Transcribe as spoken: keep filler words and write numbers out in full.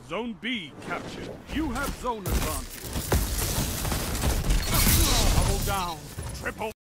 Zone B captured. You have zone advantage. Double down. Triple.